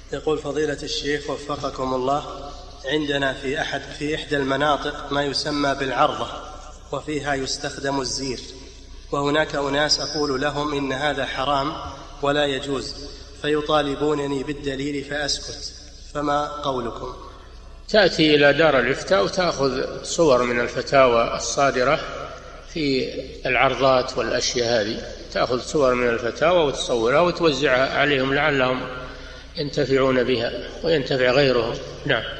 يقول فضيلة الشيخ وفقكم الله، عندنا في إحدى المناطق ما يسمى بالعرضة، وفيها يستخدم الزير، وهناك أناس أقول لهم إن هذا حرام ولا يجوز، فيطالبونني بالدليل فأسكت، فما قولكم؟ تأتي إلى دار الإفتاء وتأخذ صور من الفتاوى الصادرة في العرضات والأشياء هذه، تأخذ صور من الفتاوى وتصورها وتوزعها عليهم لعلهم ينتفعون بها وينتفع غيرهم. نعم.